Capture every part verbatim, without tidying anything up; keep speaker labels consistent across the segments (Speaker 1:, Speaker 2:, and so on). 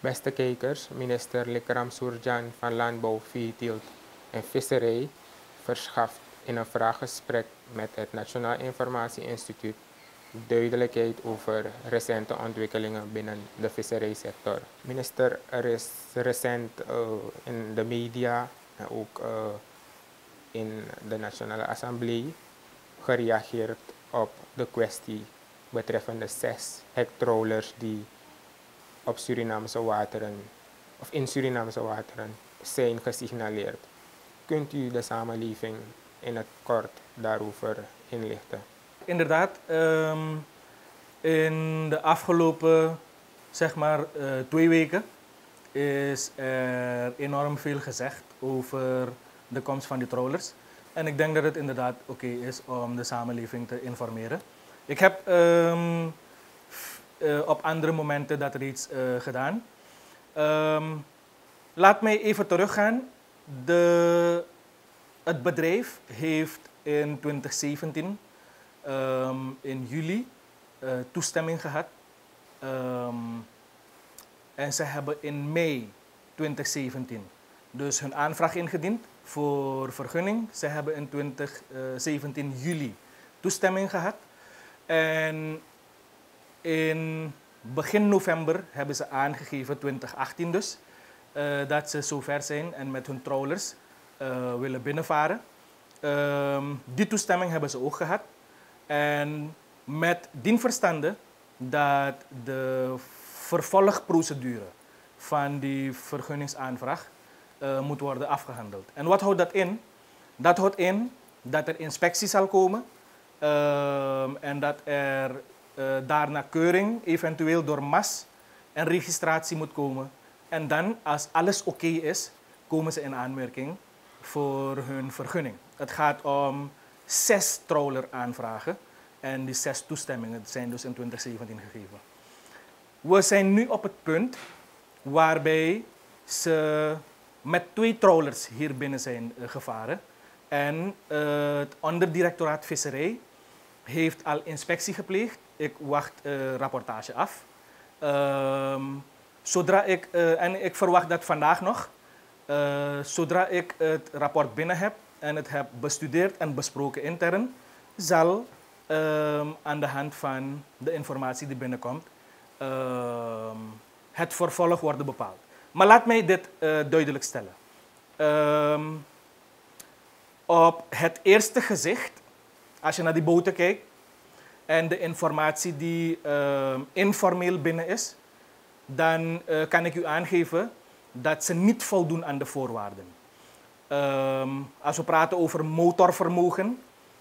Speaker 1: Beste kijkers, minister Likram Surjan van Landbouw, Veeteelt en Visserij verschaft in een vraaggesprek met het Nationaal Informatie Instituut duidelijkheid over recente ontwikkelingen binnen de visserijsector. Minister, er is recent uh, in de media en ook uh, in de Nationale Assemblée gereageerd op de kwestie betreffende zes hektrollers die op Surinaamse wateren of in Surinaamse wateren zijn gesignaleerd. Kunt u de samenleving in het kort daarover inlichten?
Speaker 2: Inderdaad, um, in de afgelopen zeg maar, uh, twee weken is er enorm veel gezegd over de komst van die trollers. En ik denk dat het inderdaad oké okay is om de samenleving te informeren. Ik heb um, uh, op andere momenten dat reeds uh, gedaan. Um, laat mij even teruggaan. De, het bedrijf heeft in twintig zeventien um, in juli uh, toestemming gehad. Um, en ze hebben in mei twintig zeventien dus hun aanvraag ingediend voor vergunning. Ze hebben in twintig zeventien juli toestemming gehad. En in begin november hebben ze aangegeven, twintig achttien dus, uh, dat ze zover zijn en met hun trawlers uh, willen binnenvaren. Um, die toestemming hebben ze ook gehad. En met dien verstande dat de vervolgprocedure van die vergunningsaanvraag uh, moet worden afgehandeld. En wat houdt dat in? Dat houdt in dat er inspectie zal komen uh, en dat er uh, daarna keuring, eventueel door M A S en registratie moet komen. En dan, als alles oké okay is, komen ze in aanmerking voor hun vergunning. Het gaat om zes trawler aanvragen en die zes toestemmingen zijn dus in twintig zeventien gegeven. We zijn nu op het punt waarbij ze met twee trawlers hier binnen zijn uh, gevaren. En uh, het onderdirectoraat Visserij heeft al inspectie gepleegd. Ik wacht uh, rapportage af. Uh, zodra ik, uh, en ik verwacht dat vandaag nog. Uh, zodra ik het rapport binnen heb en het heb bestudeerd en besproken intern, zal uh, aan de hand van de informatie die binnenkomt, uh, het vervolg worden bepaald. Maar laat mij dit uh, duidelijk stellen. Uh, op het eerste gezicht, als je naar die boten kijkt en de informatie die uh, informeel binnen is, dan uh, kan ik u aangeven dat ze niet voldoen aan de voorwaarden. Uh, als we praten over motorvermogen,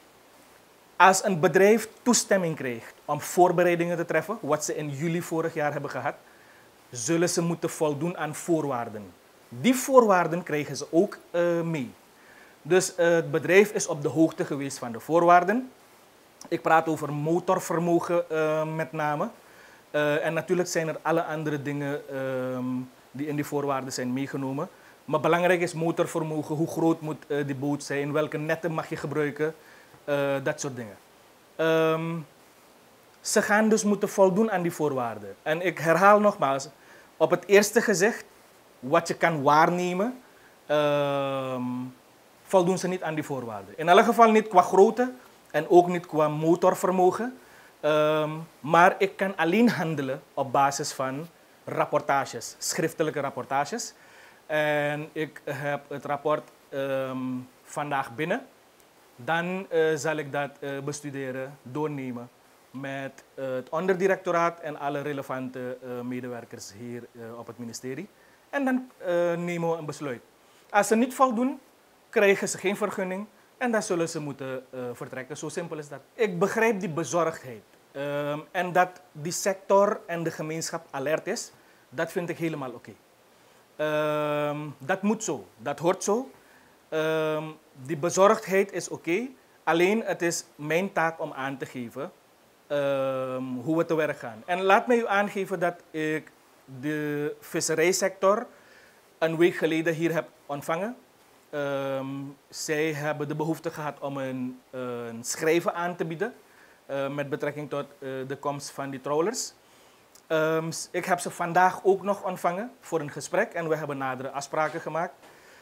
Speaker 2: als een bedrijf toestemming krijgt om voorbereidingen te treffen, wat ze in juli vorig jaar hebben gehad, zullen ze moeten voldoen aan voorwaarden. Die voorwaarden krijgen ze ook uh, mee. Dus uh, het bedrijf is op de hoogte geweest van de voorwaarden. Ik praat over motorvermogen uh, met name. Uh, en natuurlijk zijn er alle andere dingen uh, die in die voorwaarden zijn meegenomen. Maar belangrijk is motorvermogen, hoe groot moet uh, die boot zijn, welke netten mag je gebruiken, uh, dat soort dingen. Um, ze gaan dus moeten voldoen aan die voorwaarden. En ik herhaal nogmaals, op het eerste gezicht, wat je kan waarnemen, uh, voldoen ze niet aan die voorwaarden. In elk geval niet qua grootte en ook niet qua motorvermogen. Uh, maar ik kan alleen handelen op basis van rapportages, schriftelijke rapportages. En ik heb het rapport uh, vandaag binnen. Dan uh, zal ik dat uh, bestuderen, doornemen met uh, het onderdirectoraat en alle relevante uh, medewerkers hier uh, op het ministerie. En dan uh, nemen we een besluit. Als ze niet voldoen, krijgen ze geen vergunning en dan zullen ze moeten uh, vertrekken. Zo simpel is dat. Ik begrijp die bezorgdheid. Um, en dat die sector en de gemeenschap alert is, dat vind ik helemaal oké. Okay. Um, dat moet zo, dat hoort zo. Um, die bezorgdheid is oké, okay. Alleen het is mijn taak om aan te geven um, hoe we te werk gaan. En laat mij u aangeven dat ik de visserijsector een week geleden hier heb ontvangen. Um, zij hebben de behoefte gehad om een, een schrijven aan te bieden uh, met betrekking tot uh, de komst van die trawlers. Um, ik heb ze vandaag ook nog ontvangen voor een gesprek en we hebben nadere afspraken gemaakt.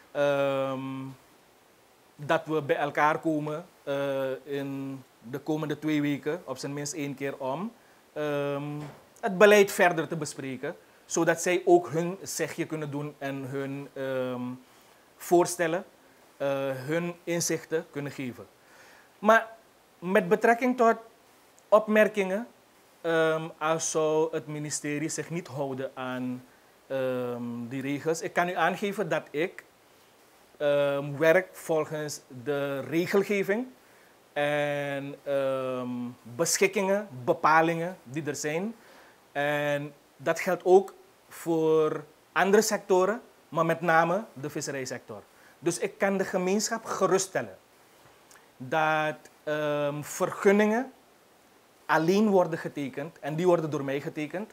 Speaker 2: Um, dat we bij elkaar komen uh, in de komende twee weken, op zijn minst één keer om, um, het beleid verder te bespreken. Zodat zij ook hun zegje kunnen doen en hun um, voorstellen, uh, hun inzichten kunnen geven. Maar met betrekking tot opmerkingen, um, als zou het ministerie zich niet houden aan um, die regels. Ik kan u aangeven dat ik um, werk volgens de regelgeving en um, beschikkingen, bepalingen die er zijn. En dat geldt ook voor andere sectoren, maar met name de visserijsector. Dus ik kan de gemeenschap geruststellen dat um, vergunningen alleen worden getekend, en die worden door mij getekend,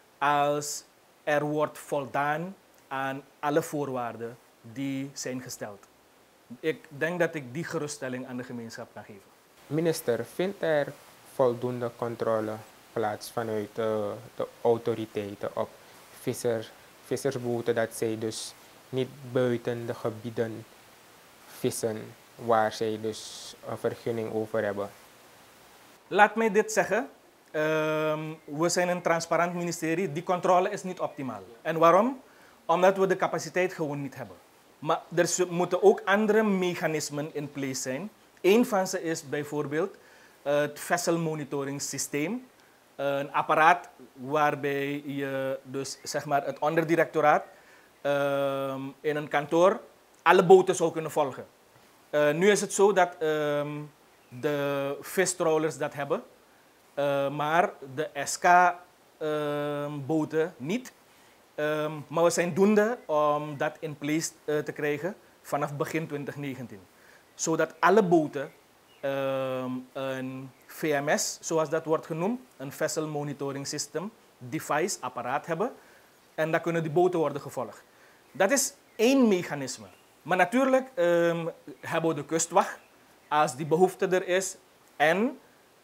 Speaker 2: als er wordt voldaan aan alle voorwaarden die zijn gesteld. Ik denk dat ik die geruststelling aan de gemeenschap kan geven.
Speaker 1: Minister, vindt er voldoende controle plaats vanuit uh, de autoriteiten op visser, vissersboten, dat zij dus niet buiten de gebieden vissen waar zij dus een vergunning over hebben?
Speaker 2: Laat mij dit zeggen. Um, we zijn een transparant ministerie. Die controle is niet optimaal. En waarom? Omdat we de capaciteit gewoon niet hebben. Maar er moeten ook andere mechanismen in place zijn. Eén van ze is bijvoorbeeld het vesselmonitoringssysteem. Een apparaat waarbij je dus zeg maar het onderdirectoraat um, in een kantoor alle boten zou kunnen volgen. Uh, nu is het zo dat um, de vistrawlers dat hebben, uh, maar de S K-boten uh, niet. Um, maar we zijn doende om dat in place uh, te krijgen vanaf begin twintig negentien. Zodat alle boten um, een V M S, zoals dat wordt genoemd, een Vessel Monitoring System device, apparaat hebben. En dan kunnen die boten worden gevolgd. Dat is één mechanisme. Maar natuurlijk um, hebben we de kustwacht, als die behoefte er is. En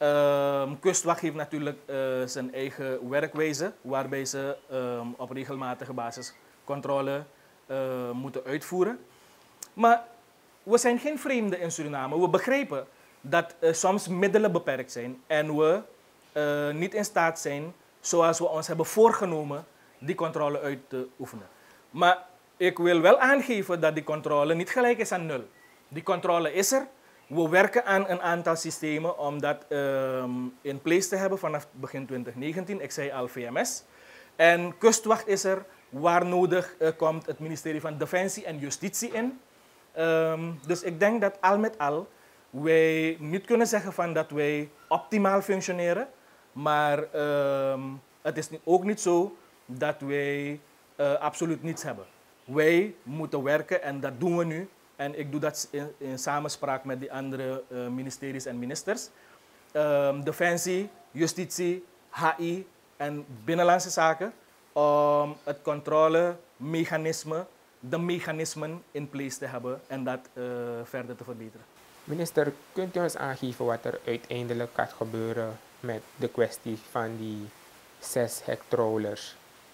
Speaker 2: um, kustwacht heeft natuurlijk uh, zijn eigen werkwijze, waarbij ze um, op regelmatige basis controle uh, moeten uitvoeren. Maar we zijn geen vreemden in Suriname. We begrijpen dat uh, soms middelen beperkt zijn en we uh, niet in staat zijn, zoals we ons hebben voorgenomen, die controle uit te oefenen. Maar ik wil wel aangeven dat die controle niet gelijk is aan nul. Die controle is er. We werken aan een aantal systemen om dat um, in place te hebben vanaf begin twintig negentien. Ik zei al V M S. En kustwacht is er. Waar nodig uh, komt het ministerie van Defensie en Justitie in. Um, dus ik denk dat al met al wij niet kunnen zeggen van dat wij optimaal functioneren. Maar um, het is ook niet zo dat wij uh, absoluut niets hebben. Wij moeten werken en dat doen we nu. En ik doe dat in, in samenspraak met die andere uh, ministeries en ministers. Um, Defensie, Justitie, H I en Binnenlandse Zaken. Om het controlemechanisme, de mechanismen in place te hebben en dat uh, verder te verbeteren.
Speaker 1: Minister, kunt u ons aangeven wat er uiteindelijk gaat gebeuren met de kwestie van die zes hectrawlers?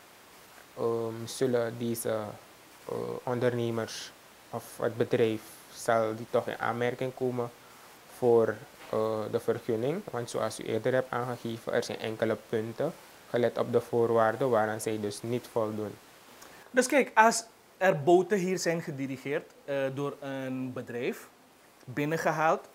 Speaker 1: Um, zullen deze uh, ondernemers of het bedrijf, zal die toch in aanmerking komen voor uh, de vergunning? Want zoals u eerder hebt aangegeven, er zijn enkele punten, gelet op de voorwaarden, waaraan zij dus niet voldoen.
Speaker 2: Dus kijk, als er boten hier zijn gedirigeerd uh, door een bedrijf, binnengehaald,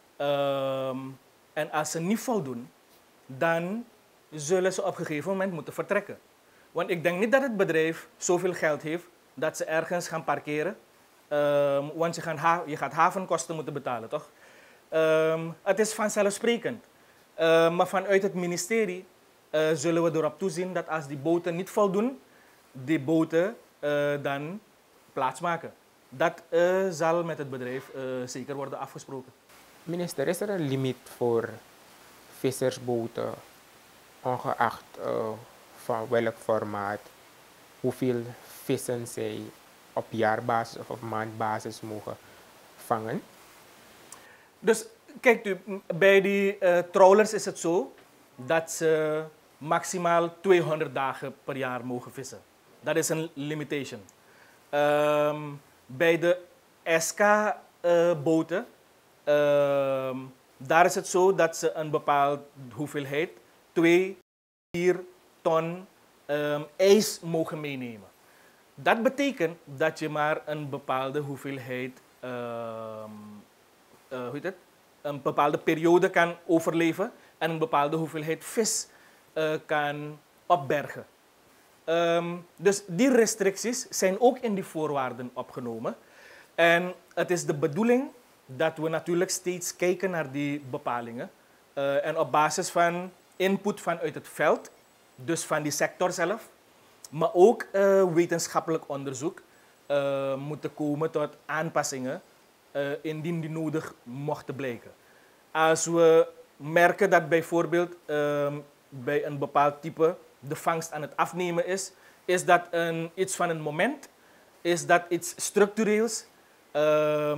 Speaker 2: um, en als ze niet voldoen, dan zullen ze op een gegeven moment moeten vertrekken. Want ik denk niet dat het bedrijf zoveel geld heeft dat ze ergens gaan parkeren. Um, want je gaat, ha je gaat havenkosten moeten betalen, toch? Um, het is vanzelfsprekend. Uh, maar vanuit het ministerie uh, zullen we erop toezien dat als die boten niet voldoen, die boten uh, dan plaatsmaken. Dat uh, zal met het bedrijf uh, zeker worden afgesproken.
Speaker 1: Minister, is er een limiet voor vissersboten, ongeacht uh, van welk formaat, hoeveel vissen zij op jaarbasis of op maandbasis mogen vangen?
Speaker 2: Dus kijk u, bij die uh, trawlers is het zo dat ze maximaal tweehonderd dagen per jaar mogen vissen. Dat is een limitation. Um, bij de S K-boten, uh, um, daar is het zo dat ze een bepaalde hoeveelheid, twee, vier ton um, ijs mogen meenemen. Dat betekent dat je maar een bepaalde hoeveelheid, uh, uh, hoe heet het? Een bepaalde periode kan overleven en een bepaalde hoeveelheid vis uh, kan opbergen. Um, dus die restricties zijn ook in die voorwaarden opgenomen. En het is de bedoeling dat we natuurlijk steeds kijken naar die bepalingen. Uh, en op basis van input vanuit het veld, dus van die sector zelf, maar ook uh, wetenschappelijk onderzoek, uh, moeten komen tot aanpassingen uh, indien die nodig mochten blijken. Als we merken dat bijvoorbeeld uh, bij een bepaald type de vangst aan het afnemen is, is dat een, iets van een moment, is dat iets structureels. Uh,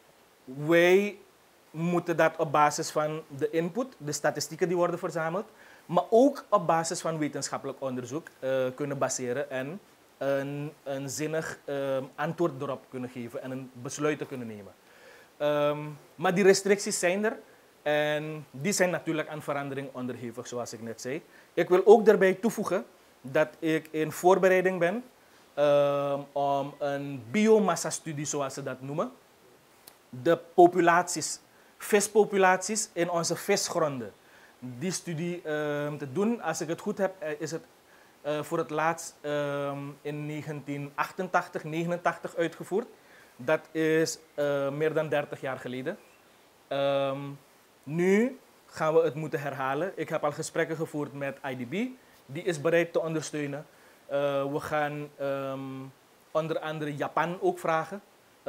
Speaker 2: wij moeten dat op basis van de input, de statistieken die worden verzameld, maar ook op basis van wetenschappelijk onderzoek uh, kunnen baseren en een, een zinnig uh, antwoord erop kunnen geven en een besluit kunnen nemen. Um, maar die restricties zijn er en die zijn natuurlijk aan verandering onderhevig, zoals ik net zei. Ik wil ook daarbij toevoegen dat ik in voorbereiding ben um, om een biomassa-studie, zoals ze dat noemen, de populaties, vispopulaties in onze visgronden. Die studie uh, te doen. Als ik het goed heb, is het uh, voor het laatst uh, in negentien achtentachtig, negenentachtig uitgevoerd. Dat is uh, meer dan dertig jaar geleden. Um, nu gaan we het moeten herhalen. Ik heb al gesprekken gevoerd met I D B. Die is bereid te ondersteunen. Uh, we gaan um, onder andere Japan ook vragen.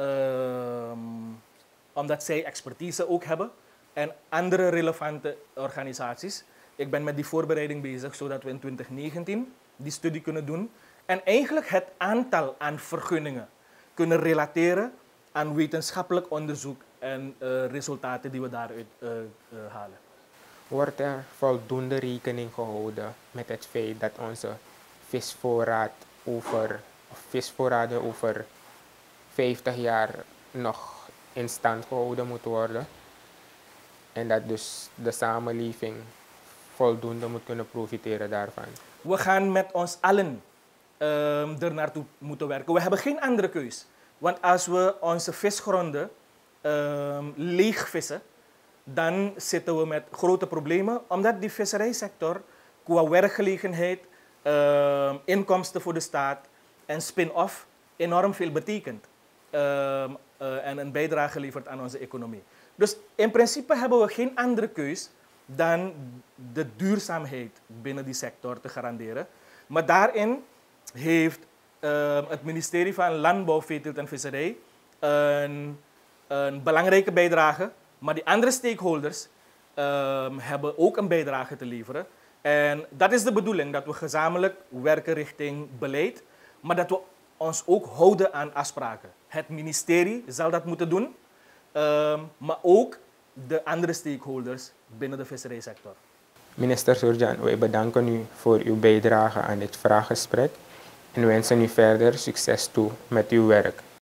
Speaker 2: Um, omdat zij expertise ook hebben. En andere relevante organisaties. Ik ben met die voorbereiding bezig, zodat we in twintig negentien die studie kunnen doen. En eigenlijk het aantal aan vergunningen kunnen relateren aan wetenschappelijk onderzoek en uh, resultaten die we daaruit uh, uh, halen.
Speaker 1: Wordt er voldoende rekening gehouden met het feit dat onze visvoorraad over, of visvoorraden over vijftig jaar nog in stand gehouden moet worden? En dat dus de samenleving voldoende moet kunnen profiteren daarvan.
Speaker 2: We gaan met ons allen uh, er naartoe moeten werken. We hebben geen andere keus. Want als we onze visgronden uh, leegvissen, dan zitten we met grote problemen. Omdat die visserijsector qua werkgelegenheid, uh, inkomsten voor de staat en spin-off enorm veel betekent. Uh, uh, en een bijdrage levert aan onze economie. Dus in principe hebben we geen andere keus dan de duurzaamheid binnen die sector te garanderen. Maar daarin heeft uh, het ministerie van Landbouw, Veeteelt en Visserij een, een belangrijke bijdrage. Maar die andere stakeholders uh, hebben ook een bijdrage te leveren. En dat is de bedoeling, dat we gezamenlijk werken richting beleid. Maar dat we ons ook houden aan afspraken. Het ministerie zal dat moeten doen. Uh, maar ook de andere stakeholders binnen de visserijsector.
Speaker 1: Minister Surjan, wij bedanken u voor uw bijdrage aan dit vraaggesprek en wensen u verder succes toe met uw werk.